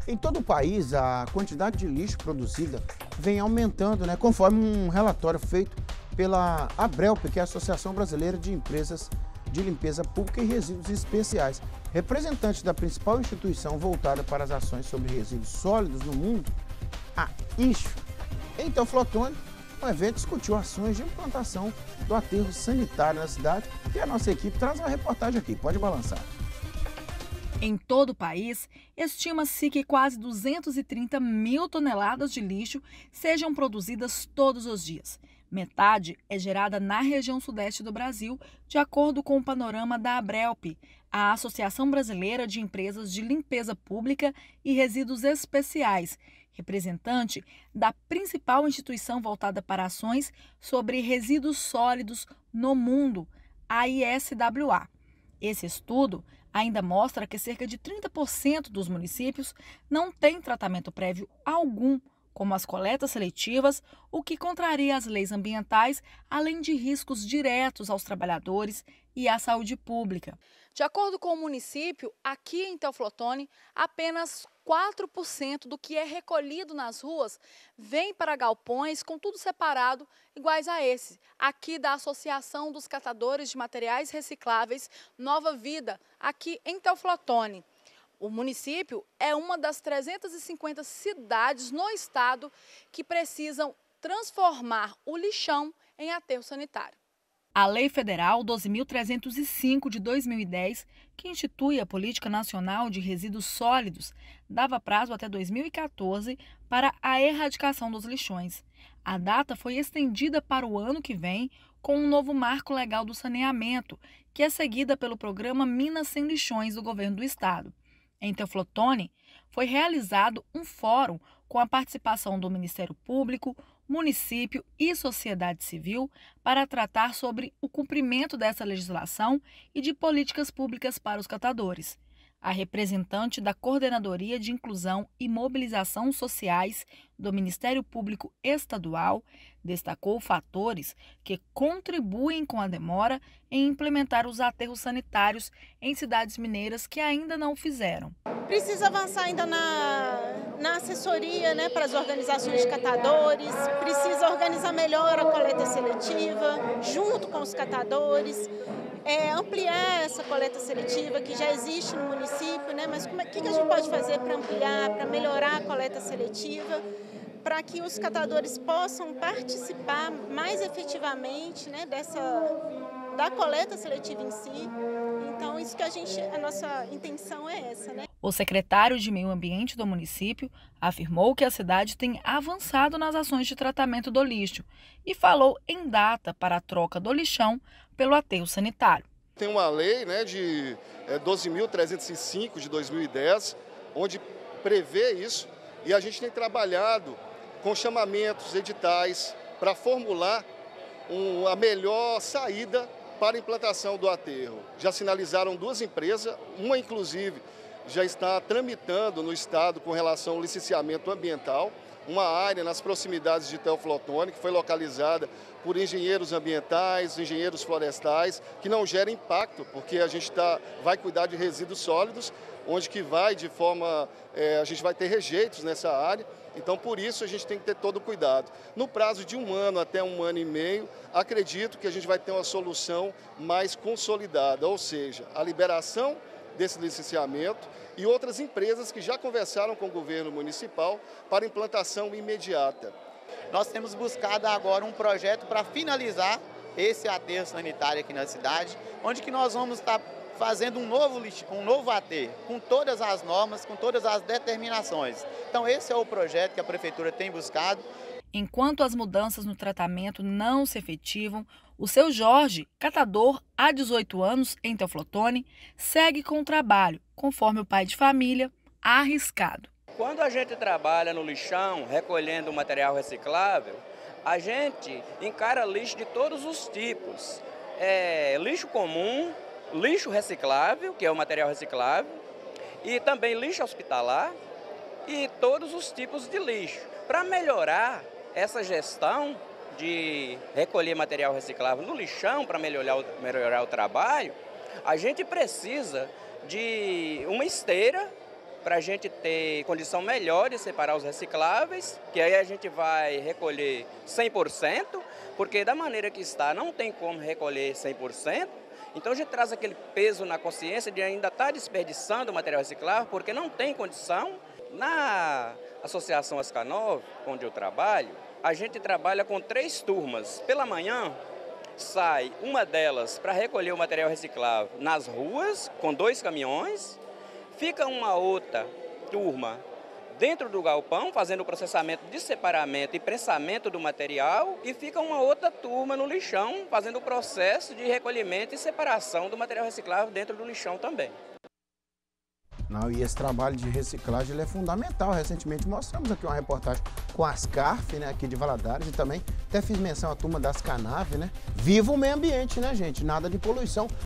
Em todo o país, a quantidade de lixo produzida vem aumentando, conforme um relatório feito pela ABRELP, que é a Associação Brasileira de Empresas de Limpeza Pública e Resíduos Especiais. Representante da principal instituição voltada para as ações sobre resíduos sólidos no mundo, a INCHO, em Teoflotone, o evento discutiu ações de implantação do aterro sanitário na cidade e a nossa equipe traz uma reportagem aqui. Pode balançar. Em todo o país, estima-se que quase 230 mil toneladas de lixo sejam produzidas todos os dias. Metade é gerada na região sudeste do Brasil, de acordo com o panorama da ABRELP, a Associação Brasileira de Empresas de Limpeza Pública e Resíduos Especiais, representante da principal instituição voltada para ações sobre resíduos sólidos no mundo, a ISWA. Esse estudo ainda mostra que cerca de 30% dos municípios não têm tratamento prévio algum, como as coletas seletivas, o que contraria as leis ambientais, além de riscos diretos aos trabalhadores e à saúde pública. De acordo com o município, aqui em Teoflotone, apenas 4% do que é recolhido nas ruas vem para galpões com tudo separado, iguais a esse, aqui da Associação dos Catadores de Materiais Recicláveis Nova Vida, aqui em Teoflotone. O município é uma das 350 cidades no estado que precisam transformar o lixão em aterro sanitário. A Lei Federal 12.305 de 2010, que institui a Política Nacional de Resíduos Sólidos, dava prazo até 2014 para a erradicação dos lixões. A data foi estendida para o ano que vem com um novo marco legal do saneamento, que é seguida pelo programa Minas Sem Lixões do governo do estado. Em Teoflotone, foi realizado um fórum com a participação do Ministério Público, município e sociedade civil para tratar sobre o cumprimento dessa legislação e de políticas públicas para os catadores. A representante da Coordenadoria de Inclusão e Mobilização Sociais do Ministério Público Estadual destacou fatores que contribuem com a demora em implementar os aterros sanitários em cidades mineiras que ainda não o fizeram. Precisa avançar ainda na assessoria, para as organizações de catadores, precisa organizar melhor a coleta seletiva, junto com os catadores, ampliar essa coleta seletiva que já existe no município, mas o que a gente pode fazer para ampliar, para melhorar a coleta seletiva, para que os catadores possam participar mais efetivamente da coleta seletiva em si. Então, isso que a nossa intenção é essa, O secretário de Meio Ambiente do município afirmou que a cidade tem avançado nas ações de tratamento do lixo e falou em data para a troca do lixão pelo aterro sanitário. Tem uma lei de 12.305 de 2010, onde prevê isso, e a gente tem trabalhado com chamamentos, editais, para formular a melhor saída para a implantação do aterro. Já sinalizaram duas empresas, uma inclusive já está tramitando no estado com relação ao licenciamento ambiental, uma área nas proximidades de Teoflotone, que foi localizada por engenheiros ambientais, engenheiros florestais, que não gera impacto, porque a gente vai cuidar de resíduos sólidos, onde que vai de forma, a gente vai ter rejeitos nessa área, então por isso a gente tem que ter todo o cuidado. No prazo de 1 ano até 1 ano e meio, acredito que a gente vai ter uma solução mais consolidada, ou seja, a liberação desse licenciamento e outras empresas que já conversaram com o governo municipal para implantação imediata. Nós temos buscado agora um projeto para finalizar esse aterro sanitário aqui na cidade, onde que nós vamos estar fazendo um novo aterro, com todas as normas, com todas as determinações. Então esse é o projeto que a Prefeitura tem buscado. Enquanto as mudanças no tratamento não se efetivam, o seu Jorge, catador há 18 anos em Teoflotone, segue com o trabalho, conforme o pai de família, arriscado. Quando a gente trabalha no lixão, recolhendo material reciclável, a gente encara lixo de todos os tipos. Lixo comum, lixo reciclável, que é o material reciclável, e também lixo hospitalar e todos os tipos de lixo. Para melhorar essa gestão de recolher material reciclável no lixão, para melhorar o trabalho, a gente precisa de uma esteira para a gente ter condição melhor de separar os recicláveis, que aí a gente vai recolher 100%, porque da maneira que está não tem como recolher 100%, então a gente traz aquele peso na consciência de ainda estar desperdiçando o material reciclável, porque não tem condição. Na Associação Ascanov, onde eu trabalho, a gente trabalha com 3 turmas. Pela manhã, sai uma delas para recolher o material reciclável nas ruas, com 2 caminhões. Fica uma outra turma dentro do galpão, fazendo o processamento de separamento e prensamento do material. E fica uma outra turma no lixão, fazendo o processo de recolhimento e separação do material reciclável dentro do lixão também. Não, e esse trabalho de reciclagem ele é fundamental. Recentemente mostramos aqui uma reportagem com as CARF, né, aqui de Valadares, e também até fiz menção à turma das Canave, né? Viva o meio ambiente, né, gente? Nada de poluição.